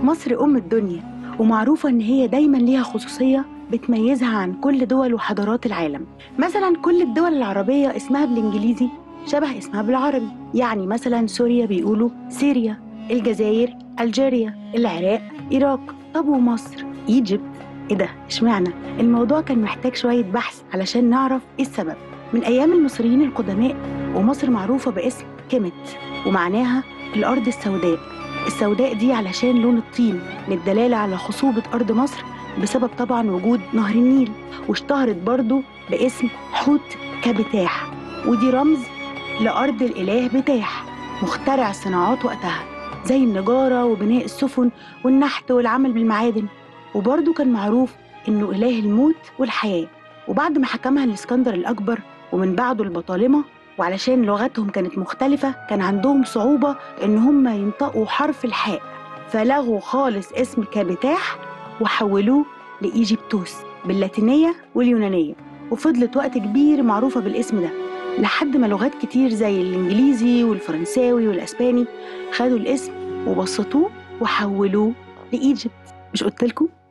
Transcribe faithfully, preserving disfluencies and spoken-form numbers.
مصر أم الدنيا، ومعروفة إن هي دايماً ليها خصوصية بتميزها عن كل دول وحضارات العالم. مثلاً كل الدول العربية اسمها بالإنجليزي شبه اسمها بالعربي، يعني مثلاً سوريا بيقولوا سيريا، الجزائر ألجيريا، العراق إيراق. طب ومصر إيجيبت؟ إيه ده؟ إشمعنى؟ الموضوع كان محتاج شوية بحث علشان نعرف إيه السبب. من أيام المصريين القدماء ومصر معروفة باسم كيمت، ومعناها الأرض السوداء. السوداء دي علشان لون الطين، للدلالة على خصوبة أرض مصر بسبب طبعا وجود نهر النيل. واشتهرت برضو باسم حوت كبتاح، ودي رمز لأرض الإله بتاح، مخترع الصناعات وقتها زي النجارة وبناء السفن والنحت والعمل بالمعادن. وبرضو كان معروف إنه إله الموت والحياة. وبعد ما حكمها الإسكندر الأكبر ومن بعده البطالمة، وعلشان لغتهم كانت مختلفة كان عندهم صعوبة إن هم ينطقوا حرف الحاء، فلغوا خالص اسم كابتاح وحولوه لإيجيبتوس باللاتينية واليونانية، وفضلت وقت كبير معروفة بالاسم ده لحد ما لغات كتير زي الإنجليزي والفرنساوي والأسباني خدوا الاسم وبسطوه وحولوه لإيجيبت. مش قلتلكوا؟